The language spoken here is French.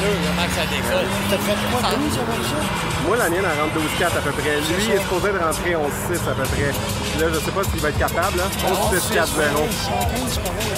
mesure, comment que ça décolle. T'as fait quoi, 12 avec ça? Moi, la mienne, elle rentre 12,4 à peu près. Lui, il est supposé de rentrer 11,6 à peu près. Là, je sais pas s'il va être capable. 11,6,4,0. 115, pareil.